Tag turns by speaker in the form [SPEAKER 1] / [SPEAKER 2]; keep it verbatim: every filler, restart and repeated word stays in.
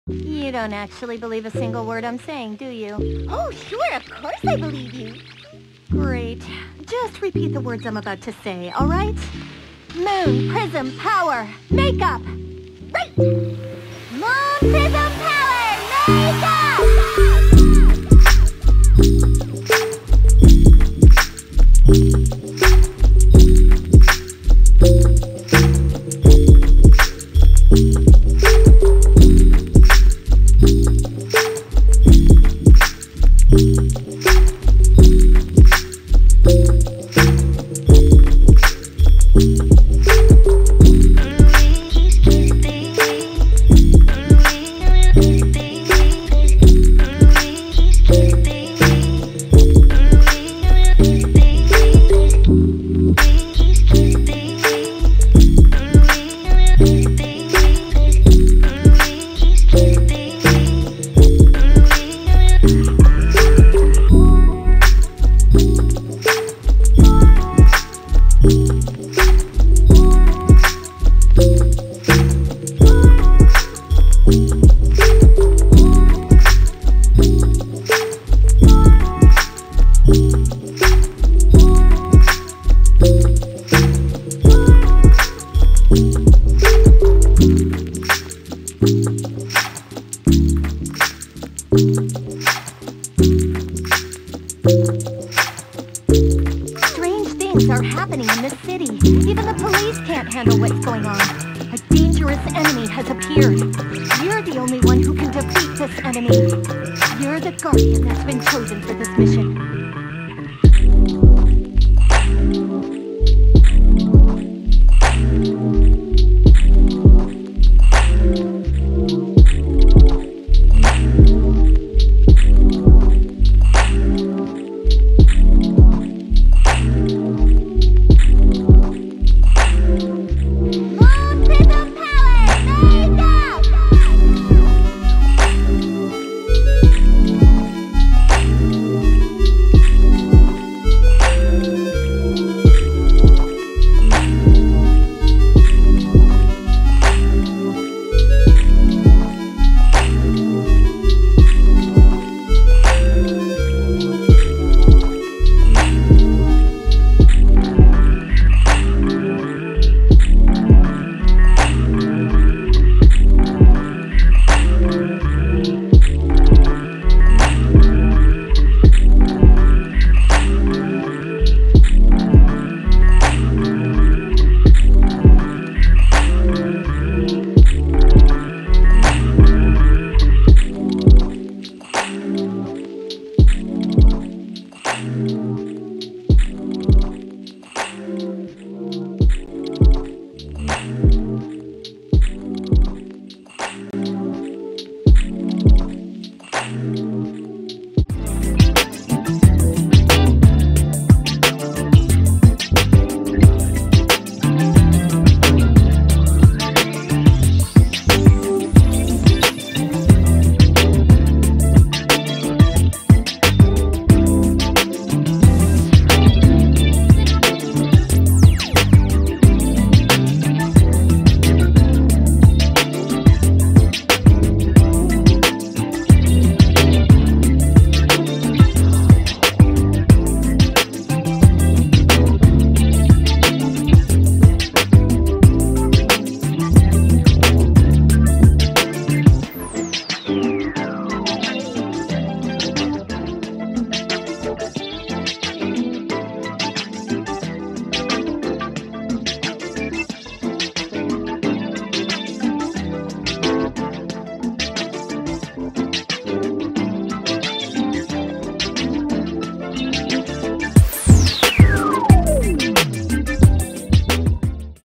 [SPEAKER 1] You don't actually believe a single word I'm saying, do you?
[SPEAKER 2] Oh, sure, of course I believe you.
[SPEAKER 1] Great. Just repeat the words I'm about to say, all right? Moon, prism, power, makeup.
[SPEAKER 2] Right! Moon, prism, power, makeup!
[SPEAKER 1] Strange things are happening in this city. Even the police can't handle what's going on. A dangerous enemy has appeared. You're the only one who can defeat this enemy. You're the guardian that's been chosen for this mission.